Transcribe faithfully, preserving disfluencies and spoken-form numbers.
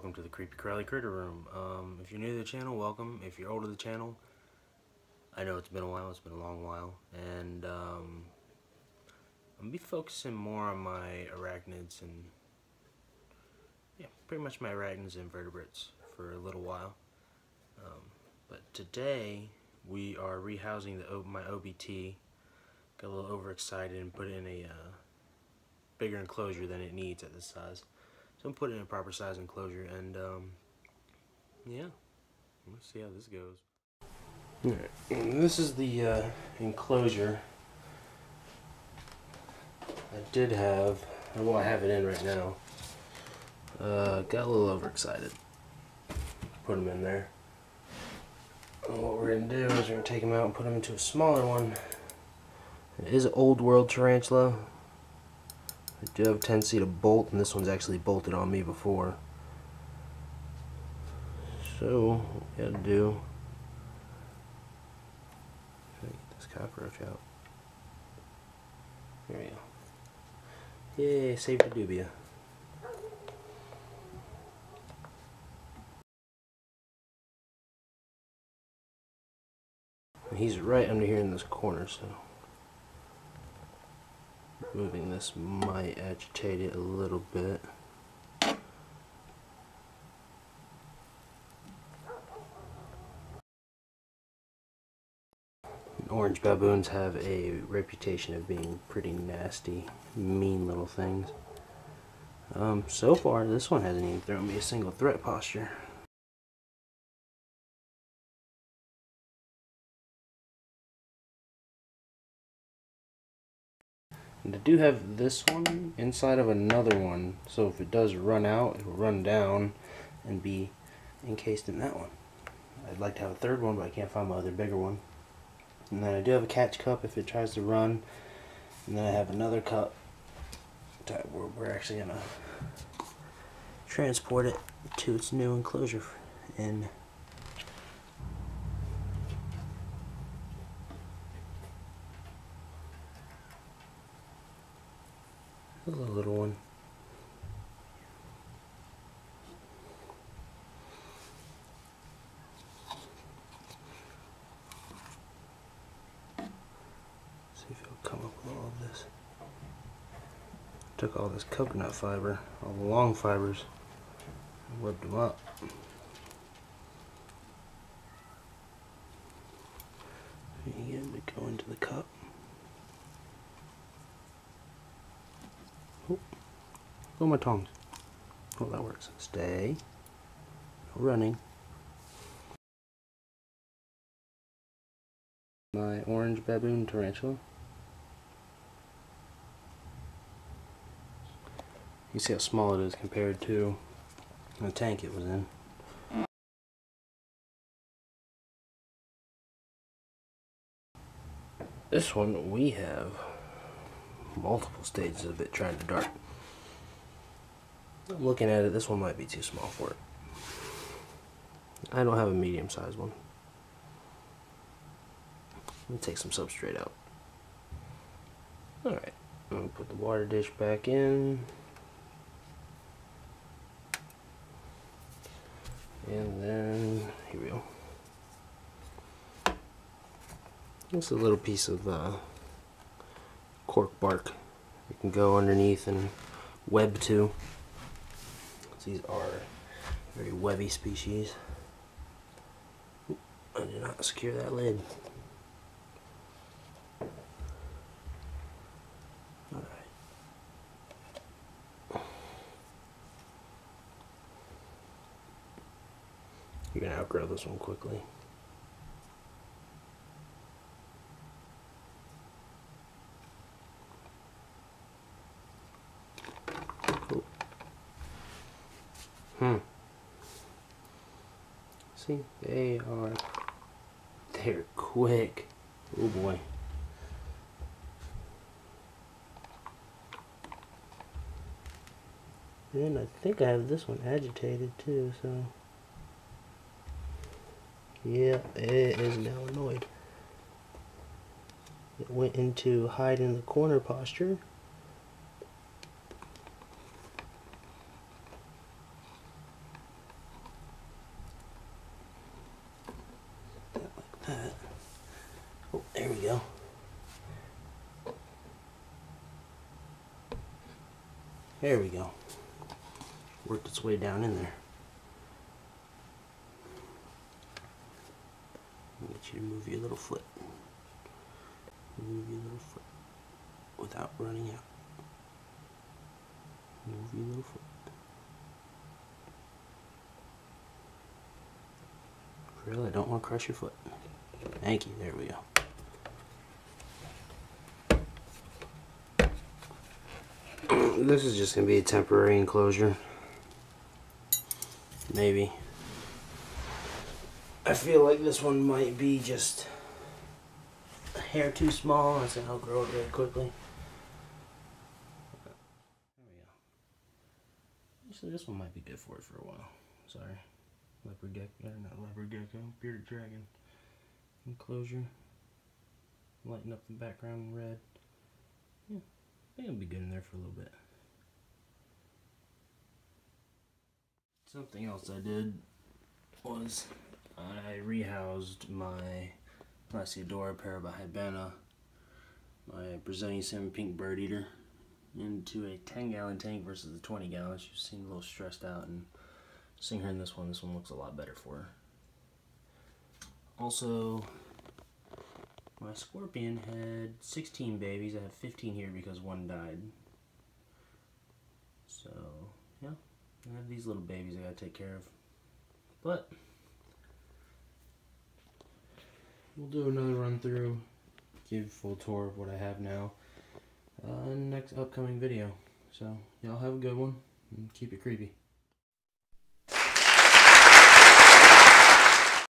welcome to the Creepy Crawly Critter Room. Um, if you're new to the channel, welcome. If you're old to the channel, I know it's been a while, it's been a long while, and um, I'm going to be focusing more on my arachnids and, yeah, pretty much my arachnids and vertebrates for a little while. Um, but today, we are rehousing the, my O B T. Got a little overexcited and put it in a uh, bigger enclosure than it needs at this size. So I'm putting it in a proper size enclosure, and um, yeah, let's see how this goes. Alright, this is the uh, enclosure I did have, well I have it in right now. Uh, got a little overexcited. Put them in there. And what we're going to do is we're going to take them out and put them into a smaller one. It is an old world tarantula. I do have a tendency to bolt, and this one's actually bolted on me before. So, what we gotta do, try to get this cockroach out. There we go. Yay, saved the dubia. And he's right under here in this corner, so moving this might agitate it a little bit. Orange baboons have a reputation of being pretty nasty, mean little things. Um, so far, this one hasn't even thrown me a single threat posture. And I do have this one inside of another one, so if it does run out, it will run down and be encased in that one. I'd like to have a third one, but I can't find my other bigger one. And then I do have a catch cup if it tries to run. And then I have another cup that we're, we're actually going to transport it to its new enclosure in. A little one. See if it'll come up with all of this. Took all this coconut fiber, all the long fibers, and whipped them up. And get them to go into the cup. Oh, go my tongs. Oh, that works. Stay. No running. My orange baboon tarantula. You see how small it is compared to the tank it was in. This one, we have multiple stages of it trying to dart. I'm looking at it, this one might be too small for it. I don't have a medium sized one. Let me take some substrate out. Alright, I'm going to put the water dish back in. And then, here we go. Just a little piece of uh, cork bark you can go underneath and web to. These are very webby species. Oop, I did not secure that lid. Alright. You're going to outgrow this one quickly. Cool. Hmm. See, they are, they're quick. Oh boy. And I think I have this one agitated too, so. Yeah, it is now annoyed. It went into hide in the corner posture. There we go. Worked its way down in there. I'll get you to move your little foot. Move your little foot without running out. Move your little foot. Really, I don't want to crush your foot. Thank you. There we go. This is just going to be a temporary enclosure. Maybe. I feel like this one might be just a hair too small. I said I'll grow it very quickly. There we go. Actually, this one might be good for it for a while. Sorry. Leopard gecko, not leopard gecko, bearded dragon enclosure. Lighten up the background in red. Yeah, I think it'll be good in there for a little bit. Something else I did was I rehoused my Lasiodora parabihibana, my Brazilian salmon pink bird eater, into a ten gallon tank versus the twenty gallon. She seemed a little stressed out, and seeing her in this one, this one looks a lot better for her. Also, my scorpion had sixteen babies. I have fifteen here because one died. So, yeah, I have these little babies I gotta take care of. But we'll do another run through, give a full tour of what I have now uh, in the next upcoming video. So, y'all have a good one and keep it creepy.